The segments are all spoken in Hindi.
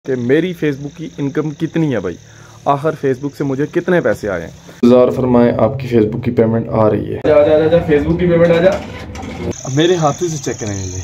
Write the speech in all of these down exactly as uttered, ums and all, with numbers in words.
कि मेरी फेसबुक की इनकम कितनी है भाई, आखिर फेसबुक से मुझे कितने पैसे आए हैं। इंतज़ार फरमाएं, आपकी फेसबुक की पेमेंट आ रही है। जा जा जा जा फेसबुक की पेमेंट आ जा। अब मेरे हाथों से चेक करेंगे।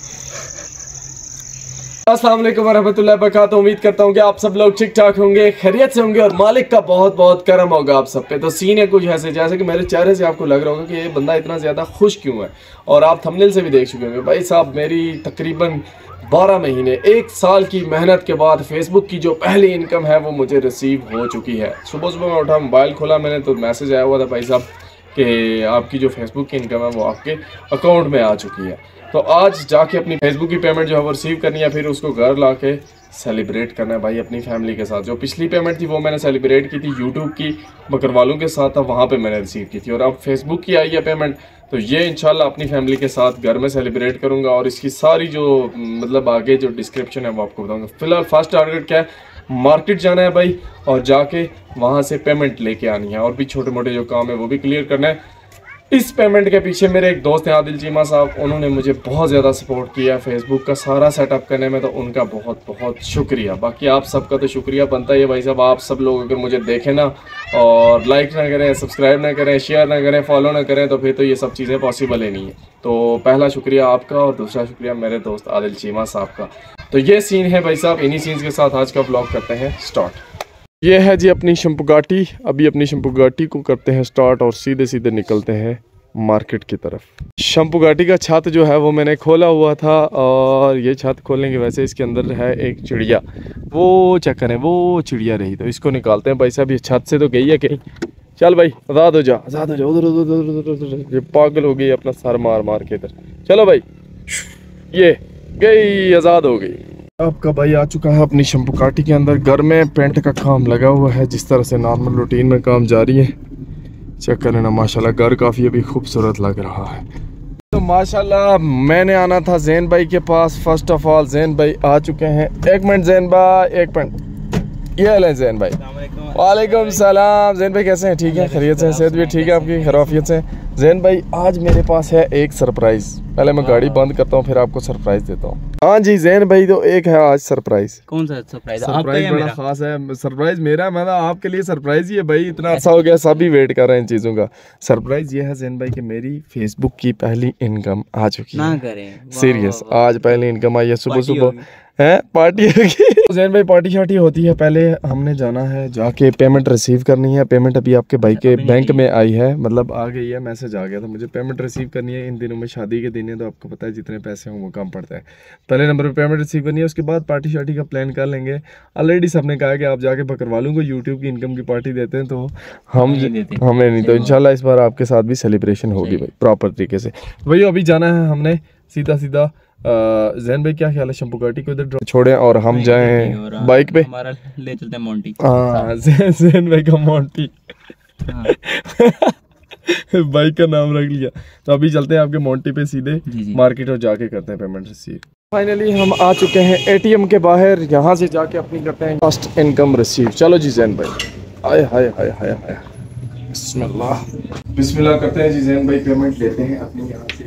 अस्सलाम वालेकुम वरहमतुल्लाहि वबरकातुहू। उम्मीद करता हूँ कि आप सब लोग ठीक ठाक होंगे, खैरियत से होंगे और मालिक का बहुत बहुत करम होगा आप सब पे। तो सीन है कुछ ऐसे जैसे कि मेरे चेहरे से आपको लग रहा होगा कि ये बंदा इतना ज़्यादा खुश क्यों है, और आप थंबनेल से भी देख चुके होंगे। भाई साहब, मेरी तकरीबन बारह महीने एक साल की मेहनत के बाद फेसबुक की जो पहली इनकम है वो मुझे रिसीव हो चुकी है। सुबह सुबह मैं उठा, मोबाइल खोला मैंने तो मैसेज आया हुआ था भाई साहब कि आपकी जो फेसबुक की इनकम है वो आपके अकाउंट में आ चुकी है। तो आज जाके अपनी फेसबुक की पेमेंट जो है वो रिसीव करनी है, फिर उसको घर ला के सेलिब्रेट करना है भाई अपनी फैमिली के साथ। जो पिछली पेमेंट थी वो मैंने सेलिब्रेट की थी यूट्यूब की बकरवालों के साथ, था वहाँ पे मैंने रिसीव की थी, और अब फेसबुक की आई है पेमेंट, तो ये इंशाल्लाह अपनी फैमिली के साथ घर में सेलिब्रेट करूँगा। और इसकी सारी जो मतलब आगे जो डिस्क्रिप्शन है वो आपको बताऊँगा। फिलहाल फर्स्ट टारगेट क्या है, मार्केट जाना है भाई और जाके वहाँ से पेमेंट लेके आनी है, और भी छोटे मोटे जो काम है वो भी क्लियर करना है। इस पेमेंट के पीछे मेरे एक दोस्त हैं आदिल चीमा साहब, उन्होंने मुझे बहुत ज़्यादा सपोर्ट किया फेसबुक का सारा सेटअप करने में, तो उनका बहुत बहुत शुक्रिया। बाकी आप सबका तो शुक्रिया बनता ही है भाई साहब। आप सब लोग अगर मुझे देखें ना और लाइक ना करें, सब्सक्राइब ना करें, शेयर ना करें, फॉलो ना करें, तो फिर तो ये सब चीज़ें पॉसिबल ही नहीं है। तो पहला शुक्रिया आपका और दूसरा शुक्रिया मेरे दोस्त आदिल चीमा साहब का। तो ये सीन है भाई साहब, इन्हीं सीन्स के साथ आज का ब्लॉग करते हैं स्टार्ट। ये है जी अपनी शंपुगाटी। अभी अपनी शंपुगाटी को करते हैं स्टार्ट और सीधे सीधे निकलते हैं मार्केट की तरफ। शंपुगाटी का छत जो है वो मैंने खोला हुआ था, और ये छत खोलने की वजह से इसके अंदर है एक चिड़िया, वो चेक करें वो चिड़िया रही, तो इसको निकालते हैं भाई साहब। ये छत से तो गई है कहीं, चल भाई आज़ाद हो जा, आज़ाद हो जा, उधर उधर उधर उधर, ये पागल हो गई अपना सर मार मार के इधर। चलो भाई, ये गई, आज़ाद हो गई। आपका भाई आ चुका है अपनी शंपुगाटी के अंदर। घर में पेंट का काम लगा हुआ है, जिस तरह से नॉर्मल रूटीन में काम जारी है। चेक करें ना, माशाल्लाह घर काफ़ी अभी खूबसूरत लग रहा है। तो माशाल्लाह मैंने आना था जैन भाई के पास। फर्स्ट ऑफ ऑल जैन भाई आ चुके हैं। एक मिनट जैन भाई, एक मिनट, ये लें जैन भाई। वालेकुम सलाम। जैन भाई कैसे हैं? ठीक है, खैरियत से, सेहत भी ठीक है आपकी, खराफियत से। जैन भाई आज मेरे पास है एक सरप्राइज। पहले मैं गाड़ी बंद करता हूँ फिर आपको सरप्राइज देता हूँ। हाँ जी जैन भाई, तो एक है आज सरप्राइज। कौन सा सरप्राइज? सरप्राइज बड़ा खास है। सरप्राइज मेरा, मैं आपके लिए सरप्राइज ही है भाई। इतना अच्छा हो गया, सभी वेट कर रहे हैं इन चीजों का। सरप्राइज ये है जैन भाई कि मेरी फेसबुक की पहली इनकम आ चुकी है। ना करें सीरियस, आज पहली इनकम आई है। सुबह सुबह है पार्टी होगी। जैन भाई पार्टी शार्टी होती है, पहले हमने जाना है जाके पेमेंट रिसीव करनी है। पेमेंट अभी आपके भाई के बैंक में आई है, मतलब आ गई है, मैसेज आ गया था। मुझे पेमेंट रिसीव करनी है। इन दिनों में शादी के दिन है तो आपको पता है जितने पैसे हों वो कम पड़ता है। पहले नंबर पे पेमेंट रिसीव करनी है, उसके बाद पार्टी शार्टी का प्लान कर लेंगे। ऑलरेडी सबने कहा कि आप जाके बकरवालों को यूट्यूब की इनकम की पार्टी देते हैं, तो हम हमें नहीं, तो इंशाल्लाह इस बार आपके साथ भी सेलिब्रेशन होगी भाई प्रॉपर तरीके से। भाई अभी जाना है हमने सीधा सीधा। जैन भाई क्या ख्याल है, शंपुगाटी को इधर छोड़ें और हम जाएं बाइक पे? हमारा ले चलते हैं मोंटी। हाँ जैन भाई का मोंटी बाइक का नाम रख लिया। तो अभी चलते हैं आपके मोंटी पे सीधे मार्केट और जाके करते हैं पेमेंट रिसीव। फाइनली हम आ चुके हैं एटीएम के बाहर, यहाँ से जाके अपनी करते हैं फर्स्ट इनकम रिसीव। चलो जी जैन भाई, आए हाय हाय हाय हाय, बिस्मिल्लाह बिस्मिल्लाह करते हैं जी। जैन भाई पेमेंट लेते हैं अपनी यहाँ से।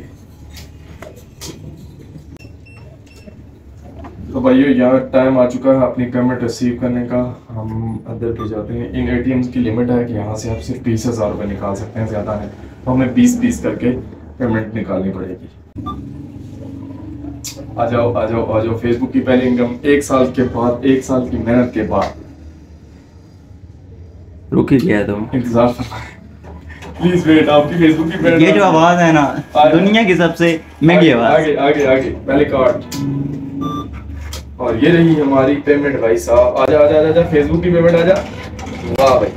तो भाइयों यहाँ टाइम आ चुका है अपनी पेमेंट रिसीव करने का। हम अंदर पे जाते हैं। इन एटीएम्स की लिमिट है कि यहाँ से आप सिर्फ बीस हज़ार रुपये निकाल सकते हैं, ज़्यादा है तो हमें बीस बीस करके पेमेंट निकालनी पड़ेगी। आ जाओ आ जाओ आ जाओ। फेसबुक की पहली इनकम एक साल के बाद, एक साल की मेहनत के बाद। रुक ही गया तुम, इंतजार प्लीज वेट। आपकी फेसबुक की पेमेंट, ये जो आवाज है ना दुनिया की सबसे महंगी आवाज। आगे आगे आगे पहले कार्ड, और ये रही हमारी पेमेंट भाई साहब। आजा आजा आजा फेसबुक की पेमेंट आजा। वाह भाई,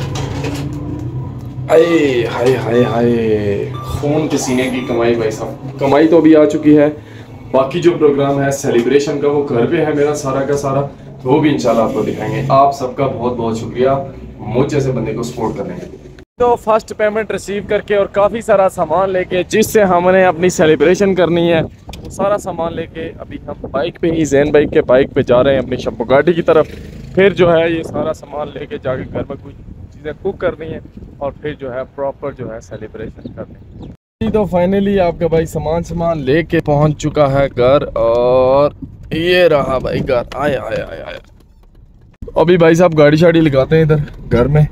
आए हाय हाय हाय, खून के सीने की कमाई भाई साहब। कमाई तो अभी आ चुकी है, बाकी जो प्रोग्राम है सेलिब्रेशन का वो घर पे है मेरा सारा का सारा, तो वो भी इंशाल्लाह आपको दिखाएंगे। आप सबका बहुत बहुत शुक्रिया मुझ जैसे बंदे को सपोर्ट करने के लिए। तो फर्स्ट पेमेंट रिसीव करके और काफ़ी सारा सामान लेके जिससे हमने अपनी सेलिब्रेशन करनी है, वो सारा सामान लेके अभी हम बाइक पे ही जैन बाइक के बाइक पे जा रहे हैं अपनी शंपुगाटी की तरफ। फिर जो है ये सारा सामान लेके जाके घर में कुछ चीज़ें कुक करनी है और फिर जो है प्रॉपर जो है सेलिब्रेशन करनी है। तो फाइनली आपका भाई सामान सामान लेके पहुंच चुका है घर, और ये रहा भाई घर, आया आया आया आया। अभी भाई साहब गाड़ी शाड़ी लगाते हैं इधर घर में,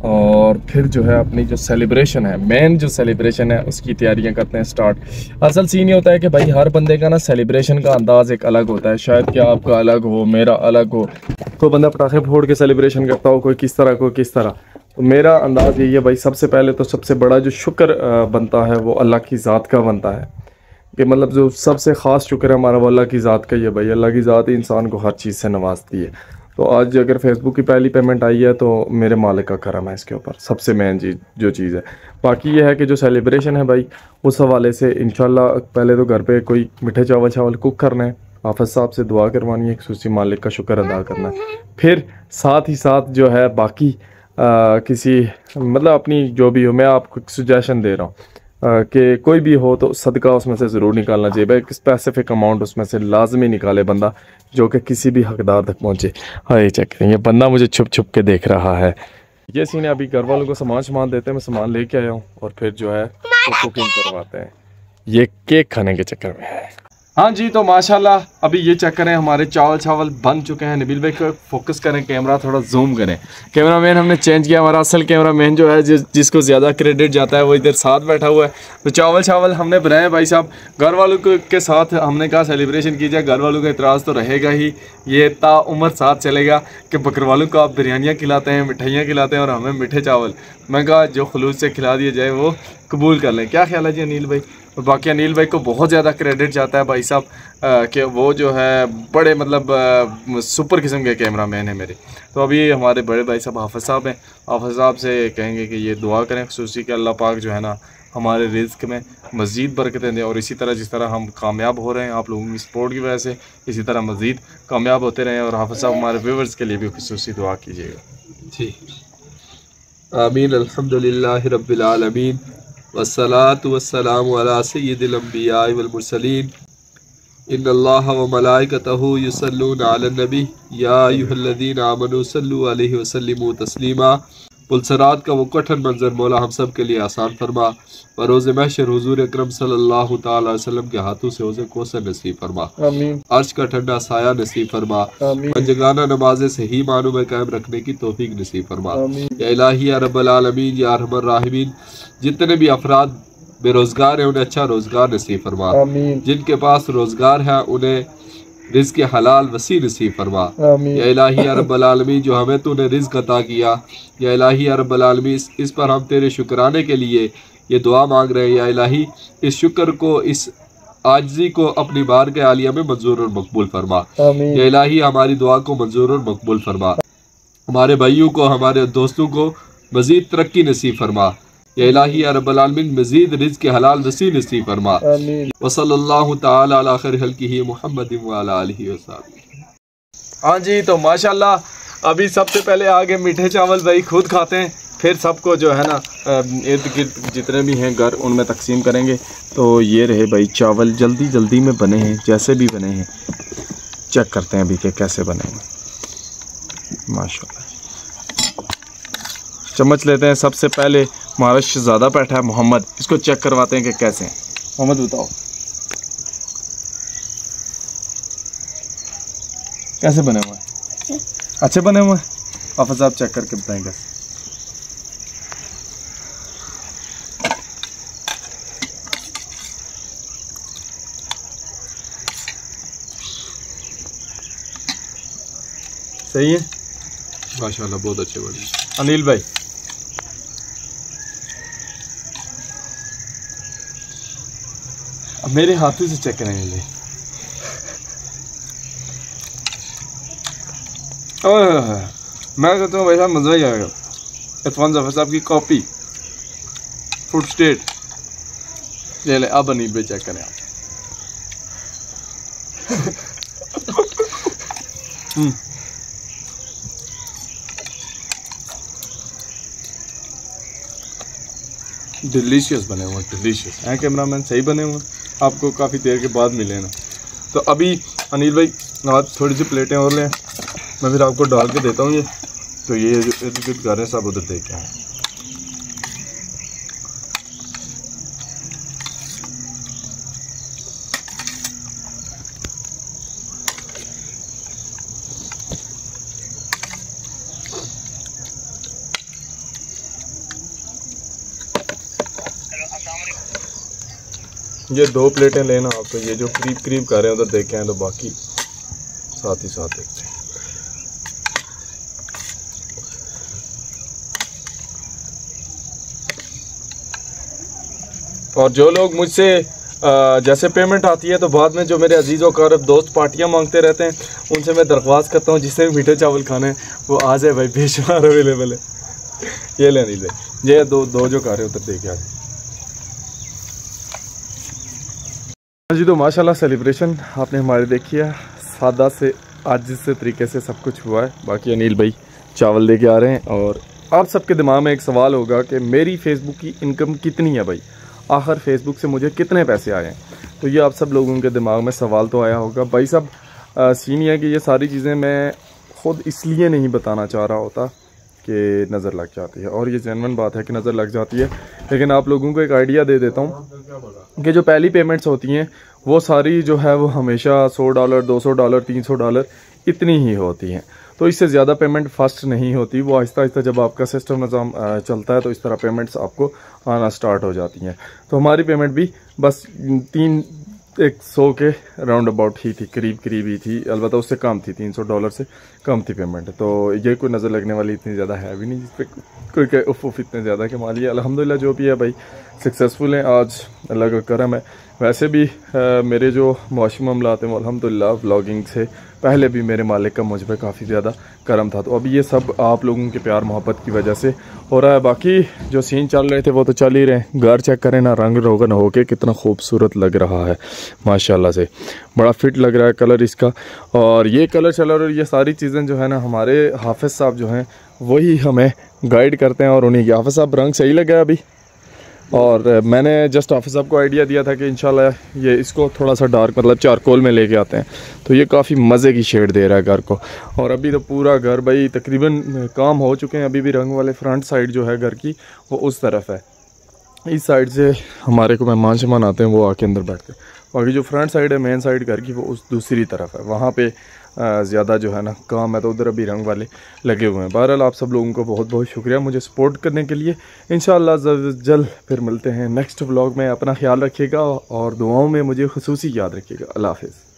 और फिर जो है अपनी जो सेलिब्रेशन है, मेन जो सेलिब्रेशन है उसकी तैयारियां करते हैं स्टार्ट। असल सीन ये होता है कि भाई हर बंदे का ना सेलिब्रेशन का अंदाज़ एक अलग होता है, शायद कि आपका अलग हो, मेरा अलग हो। कोई बंदा पटाखे फोड़ के सेलिब्रेशन करता हो, कोई किस तरह, कोई किस तरह। तो मेरा अंदाज़ यही है भाई, सबसे पहले तो सबसे बड़ा जो शुक्र बनता है वो अल्लाह की ज़ात का बनता है, कि मतलब जो सबसे ख़ास शुक्र है हमारा वो अल्लाह की ज़ात का ही है भाई। अल्लाह की ज़ात ही इंसान को हर चीज़ से नवाजती है। तो आज अगर फेसबुक की पहली पेमेंट आई है तो मेरे मालिक का करम है इसके ऊपर, सबसे मेन चीज़ जो चीज़ है। बाकी ये है कि जो सेलिब्रेशन है भाई, उस हवाले से इंशाल्लाह पहले तो घर पे कोई मीठे चावल चावल कुक करना है, हाफ़िज़ साहब से दुआ करवानी है, खुसूसी मालिक का शुक्र अदा करना है। फिर साथ ही साथ जो है बाकी आ, किसी मतलब अपनी जो भी हो, मैं आपको सजेशन दे रहा हूँ कि कोई भी हो तो सदका उसमें से ज़रूर निकालना चाहिए भाई। एक स्पेसिफिक अमाउंट उसमें से लाजमी निकाले बंदा, जो कि किसी भी हकदार तक पहुँचे। हाँ ये चेक करें, ये बंदा मुझे छुप छुप के देख रहा है। ये सीन है, अभी घर वालों को सामान सामान देते हैं, मैं सामान लेके आया हूँ और फिर जो है वो कुकिंग करवाते हैं। ये केक खाने के चक्कर में है। हाँ जी, तो माशाल्लाह अभी ये चेक करें, हमारे चावल चावल बन चुके हैं। नबील भाई को फोकस करें, कैमरा थोड़ा जूम करें। कैमरा मैन हमने चेंज किया, हमारा असल कैमरा मैन जो है जिस जिसको ज़्यादा क्रेडिट जाता है वो इधर साथ बैठा हुआ है। तो चावल चावल हमने बनाए भाई साहब, घर वालों के साथ हमने कहा सेलिब्रेशन कीजिए। घर वालों का इतराज़ तो रहेगा ही, ये ताउम्र साथ चलेगा कि बकर वालों को आप बिरयानियाँ खिलाते हैं, मिठाइयाँ खिलाते हैं और हमें मीठे चावल। मैं कहा जो खलूस से खिला दिया जाए वो कबूल कर लें। क्या ख्याल है जी अनिल भाई? और बाकी अनिल भाई को बहुत ज़्यादा क्रेडिट जाता है भाई साहब, कि वो जो है बड़े मतलब आ, सुपर किस्म के कैमरा मैन है मेरे। तो अभी हमारे बड़े भाई साहब हाफ़िज़ साहब हैं, हाफ़िज़ साहब से कहेंगे कि ये दुआ करें खुसूसी कि अल्लाह पाक जो है ना हमारे रिज़्क़ में मज़ीद बरकतें दें, और इसी तरह जिस तरह हम कामयाब हो रहे हैं आप लोगों की सपोर्ट की वजह से, इसी तरह मज़ीद कामयाब होते रहें। और हाफ़िज़ साहब हमारे व्यूवर्स के लिए भी खुसूसी दुआ कीजिएगा जी। आमीन। अल्हम्दुलिल्लाहि रब्बिल आलमीन वस्सलातु वस्सलामु अला सय्यिदिल अंबिया वल मुरसलीन इन्नल्लाहा व मलाइकतहु युसल्लूना अलन नबी या अय्युहल्लज़ीना आमनू सल्लु अलैहि व सल्लिमू तस्लीमा। पुलसरात का वो कठिन मंजर मौला हम सब के लिए आसान फरमा, और रोज़े महशर हुजूर अकरम सल्लल्लाहु तआला अलैहि वसल्लम के हाथों से हौज़े कौसर नसीब फरमा। आमीन। अर्श का ठंडा साया नसीब फरमा। आमीन। पंजगाना नमाज़ें सही मानों में कायम रखने की तौफीक नसीब फरमा। या इलाही या रब्बल आलमीन या अरहमर राहिमीन, जितने भी अफराद बेरोज़गार हैं उन्हें अच्छा रोज़गार नसीब फरमा। जिनके पास रोज़गार है उन्हें रिज़्क़ हलाल वसी नसीब फरमा। या इलाही या रब्बल आलमीन, जो हमें तूने रिज़्क़ अता किया, या इलाही या रब्बल आलमीन, इस पर हम तेरे शुक्राने के लिए ये दुआ मांग रहे हैं। या इलाही इस शुक्र को, इस आजिज़ी को अपनी बार के आलिया में मंजूर और मकबूल फरमा। या इलाही हमारी दुआ को मंजूर और मकबूल फरमा। हमारे भाइयों को, हमारे दोस्तों को मज़ीद तरक्की नसीब फरमा। या इलाही या रब्बल आलमीन, मज़ीद रिज़्क़ हलाल वसी नसीब फरमा। व सल्लल्लाहु तआला अला खैर खल्क़िही मुहम्मदिन व अला आलिहि व सहबिही। हाँ जी, तो माशाल्लाह अभी सबसे पहले आगे मीठे चावल भाई खुद खाते हैं, फिर सबको जो है ना इर्द गिर्द जितने भी हैं घर उनमें तकसीम करेंगे। तो ये रहे भाई चावल, जल्दी जल्दी में बने हैं, जैसे भी बने हैं चेक करते हैं अभी के कैसे बने हैं। माशाल्लाह चम्मच लेते हैं सबसे पहले। हमारा शहज़ादा बैठा है मोहम्मद, इसको चेक करवाते हैं कि कैसे हैं। मोहम्मद बताओ कैसे बने हुए हैं? अच्छे बने हुए हैं? हाफ़िज़ साहब चेक करके बताएं कैसे। सही है माशाल्लाह, बहुत अच्छे बने। अनिल भाई अब मेरे हाथों से चेक करेंगे। मैं कहता हूँ भाई साहब मज़ा ही आएगा। इरफान ज़फ़र साहब की कॉपी फूड स्टेट ले ले। अब अनिल भाई चेक करें आप। डिलीशियस बने हुए, डिलीशियस हैं कैमरामैन, सही बने हुए। आपको काफ़ी देर के बाद मिले ना। तो अभी अनिल भाई आप थोड़ी सी प्लेटें और लें, मैं फिर आपको डाल के देता हूँ ये। तो ये जो इर्द गिर्द कर रहे हैं सब उधर देख के आए। ये दो प्लेटें लेना आप, तो ये जो करीब करीब कर रहे हैं उधर देखे हैं, तो बाकी साथ ही साथ देखते हैं। और जो लोग मुझसे जैसे पेमेंट आती है तो बाद में जो मेरे अजीज़ व कारब दोस्त पार्टियां मांगते रहते हैं, उनसे मैं दरख्वास्त करता हूँ जिससे भी मीठे चावल खाने हैं वो आ जाए भाई, बेशुमार अवेलेबल है। ये ले नहीं ले, ये दो दो जो कार है उधर देखे आ जी। तो माशाल्लाह सेलिब्रेशन आपने हमारी देखी है, सादा से आज जिस तरीके से सब कुछ हुआ है। बाकी अनिल भाई चावल लेके आ रहे हैं। और आप सबके दिमाग में एक सवाल होगा कि मेरी फेसबुक की इनकम कितनी है भाई, आखिर फेसबुक से मुझे कितने पैसे आए हैं। तो ये आप सब लोगों के दिमाग में सवाल तो आया होगा भाई साहब। सीन ये है कि ये सारी चीज़ें मैं ख़ुद इसलिए नहीं बताना चाह रहा होता कि नज़र लग जाती है, और ये जेन्युइन बात है कि नज़र लग जाती है। लेकिन आप लोगों को एक आइडिया दे देता हूँ कि जो पहली पेमेंट्स होती हैं वो सारी जो है वो हमेशा सौ डॉलर दो सौ डॉलर तीन सौ डॉलर इतनी ही होती हैं। तो इससे ज़्यादा पेमेंट फर्स्ट नहीं होती, वो आहिस्ता आहिस्ता जब आपका सिस्टम निज़ाम चलता है तो इस तरह पेमेंट्स आपको आना स्टार्ट हो जाती हैं। तो हमारी पेमेंट भी बस तीन एक सौ के राउंड अबाउट ही थी, करीब करीब ही थी, अलबत्ता उससे कम थी, तीन सौ डॉलर से कम थी पेमेंट। तो ये कोई नज़र लगने वाली इतनी ज़्यादा है भी नहीं जिस पर कोई कहे उफ उफ इतने ज़्यादा के माली। अल्हम्दुलिल्लाह जो भी है भाई सक्सेसफुल हैं, आज अल्लाह का करम है। वैसे भी आ, मेरे जो मुआशी मामलात हैं वो अल्हम्दुलिल्लाह व्लॉगिंग से पहले भी मेरे मालिक का मुझ पर काफ़ी ज़्यादा करम था। तो अभी ये सब आप लोगों के प्यार मोहब्बत की वजह से हो रहा है। बाकी जो सीन चल रहे थे वो तो चल ही रहे हैं। घर चेक करें ना, रंग रोगन हो के कितना खूबसूरत लग रहा है माशाल्लाह से, बड़ा फिट लग रहा है कलर इसका। और ये कलर चल और ये सारी चीज़ें जो है ना हमारे हाफिज़ साहब जो हैं वही हमें गाइड करते हैं, और उन्हीं के हाफिज़ साहब रंग सही लगा अभी। और मैंने जस्ट हाफिज़ साहब को आइडिया दिया था कि इंशाल्लाह ये इसको थोड़ा सा डार्क मतलब चारकोल में लेके आते हैं, तो ये काफ़ी मज़े की शेड दे रहा है घर को। और अभी तो पूरा घर भाई तकरीबन काम हो चुके हैं, अभी भी रंग वाले फ्रंट साइड जो है घर की वो उस तरफ है। इस साइड से हमारे को मेहमान शमान आते हैं वो आके अंदर बैठते हैं। बाकी जो फ्रंट साइड है मेन साइड घर की वो उस दूसरी तरफ है, वहाँ पे ज़्यादा जो है ना काम है, तो उधर अभी रंग वाले लगे हुए हैं। बहरहाल आप सब लोगों को बहुत बहुत शुक्रिया मुझे सपोर्ट करने के लिए। इंशाअल्लाह जल्द फिर मिलते हैं नेक्स्ट व्लॉग में। अपना ख्याल रखिएगा और दुआओं में मुझे खुसूसी याद रखिएगा। अल्लाह हाफ़िज़।